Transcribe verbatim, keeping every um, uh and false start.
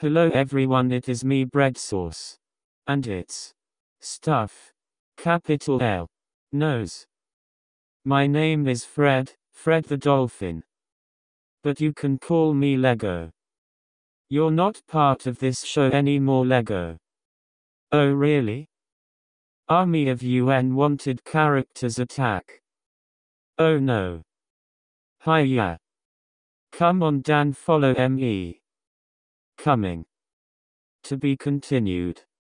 Hello everyone, it is me Bread Sauce. And it's stuff. Capital L. Nose. My name is Fred, Fred the Dolphin. But you can call me Lego. You're not part of this show anymore, Lego. Oh really? Army of U N wanted characters attack. Oh no. Hiya. Come on Dan, follow me. Coming. To be continued.